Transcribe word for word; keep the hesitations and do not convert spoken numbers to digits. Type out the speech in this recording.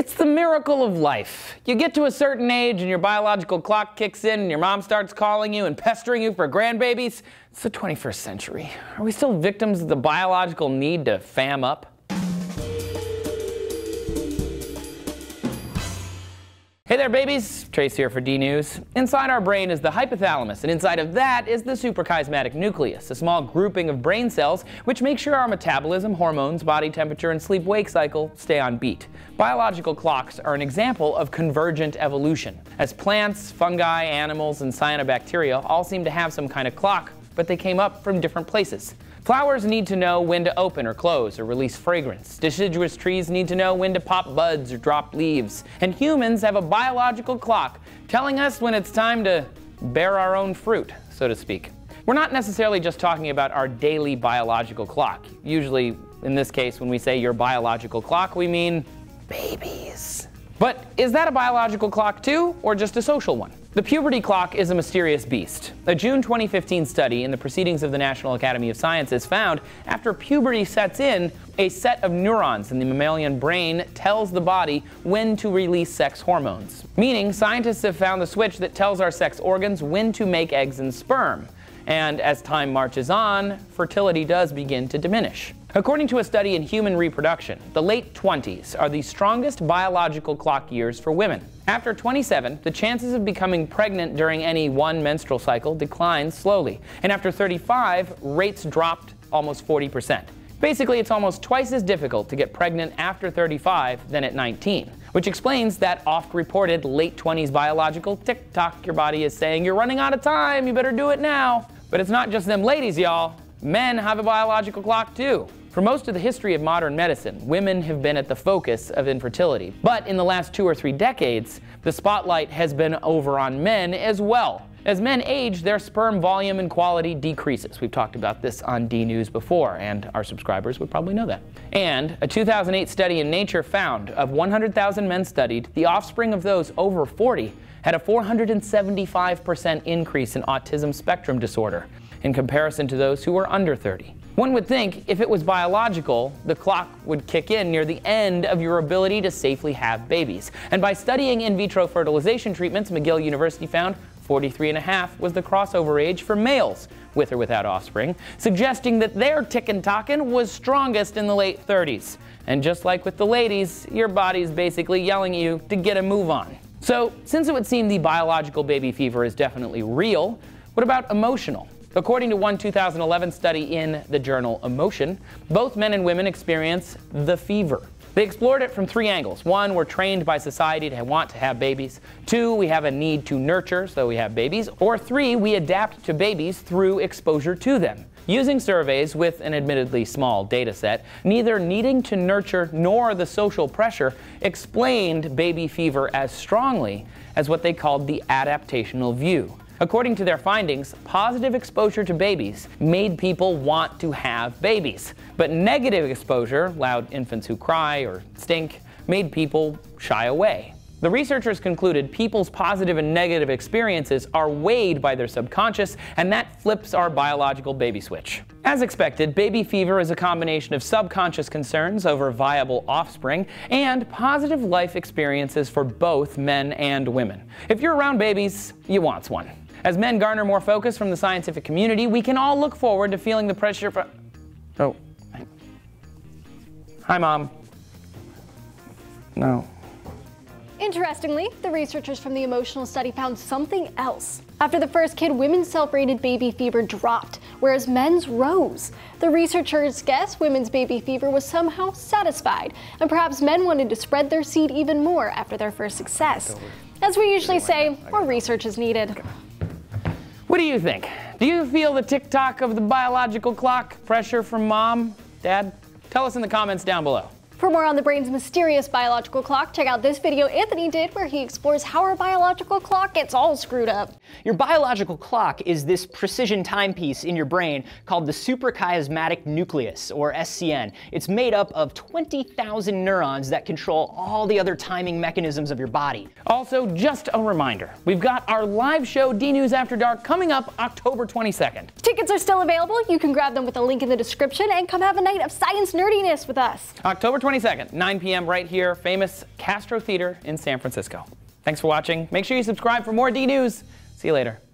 It's the miracle of life. You get to a certain age and your biological clock kicks in and your mom starts calling you and pestering you for grandbabies. It's the twenty-first century. Are we still victims of the biological need to fam up? Hey there, babies. Trace here for D News. Inside our brain is the hypothalamus, and inside of that is the suprachiasmatic nucleus, a small grouping of brain cells which make sure our metabolism, hormones, body temperature, and sleep-wake cycle stay on beat. Biological clocks are an example of convergent evolution, as plants, fungi, animals, and cyanobacteria all seem to have some kind of clock, but they came up from different places. Flowers need to know when to open or close or release fragrance. Deciduous trees need to know when to pop buds or drop leaves. And humans have a biological clock telling us when it's time to bear our own fruit, so to speak. We're not necessarily just talking about our daily biological clock. Usually, in this case, when we say your biological clock, we mean babies. But is that a biological clock too, or just a social one? The puberty clock is a mysterious beast. A June twenty fifteen study in the Proceedings of the National Academy of Sciences found after puberty sets in, a set of neurons in the mammalian brain tells the body when to release sex hormones. Meaning, scientists have found the switch that tells our sex organs when to make eggs and sperm. And as time marches on, fertility does begin to diminish. According to a study in human reproduction, the late twenties are the strongest biological clock years for women. After twenty-seven, the chances of becoming pregnant during any one menstrual cycle decline slowly. And after thirty-five, rates dropped almost forty percent. Basically, it's almost twice as difficult to get pregnant after thirty-five than at nineteen, which explains that oft-reported late twenties biological tick-tock your body is saying, you're running out of time, you better do it now. But it's not just them ladies, y'all. Men have a biological clock too. For most of the history of modern medicine, women have been at the focus of infertility. But in the last two or three decades, the spotlight has been over on men as well. As men age, their sperm volume and quality decreases. We've talked about this on D News before, and our subscribers would probably know that. And a two thousand eight study in Nature found of one hundred thousand men studied, the offspring of those over forty had a four hundred seventy-five percent increase in autism spectrum disorder in comparison to those who were under thirty. One would think if it was biological, the clock would kick in near the end of your ability to safely have babies. And by studying in vitro fertilization treatments, McGill University found forty-three and a half was the crossover age for males with or without offspring, suggesting that their tickin'-tockin' was strongest in the late thirties. And just like with the ladies, your body's basically yelling at you to get a move on. So, since it would seem the biological baby fever is definitely real, what about emotional? According to one two thousand eleven study in the journal Emotion, both men and women experience the fever. They explored it from three angles. One, we're trained by society to want to have babies. Two, we have a need to nurture, so we have babies. Or three, we adapt to babies through exposure to them. Using surveys with an admittedly small data set, neither needing to nurture nor the social pressure explained baby fever as strongly as what they called the adaptational view. According to their findings, positive exposure to babies made people want to have babies. But negative exposure, loud infants who cry or stink, made people shy away. The researchers concluded people's positive and negative experiences are weighed by their subconscious, and that flips our biological baby switch. As expected, baby fever is a combination of subconscious concerns over viable offspring and positive life experiences for both men and women. If you're around babies, you want one. As men garner more focus from the scientific community, we can all look forward to feeling the pressure for... Oh. Hi, Mom. No. Interestingly, the researchers from the Emotional study found something else. After the first kid, women's self-rated baby fever dropped, whereas men's rose. The researchers guess women's baby fever was somehow satisfied, and perhaps men wanted to spread their seed even more after their first success. As we usually say, more research is needed. What do you think? Do you feel the tick-tock of the biological clock? Pressure from mom? Dad? Tell us in the comments down below. For more on the brain's mysterious biological clock, check out this video Anthony did where he explores how our biological clock gets all screwed up. Your biological clock is this precision timepiece in your brain called the suprachiasmatic nucleus, or S C N. It's made up of twenty thousand neurons that control all the other timing mechanisms of your body. Also, just a reminder, we've got our live show D News After Dark coming up October twenty-second. Tickets are still available. You can grab them with a link in the description and come have a night of science nerdiness with us. October twenty-second, nine p m right here, famous Castro Theater in San Francisco. Thanks for watching. Make sure you subscribe for more D News. See you later.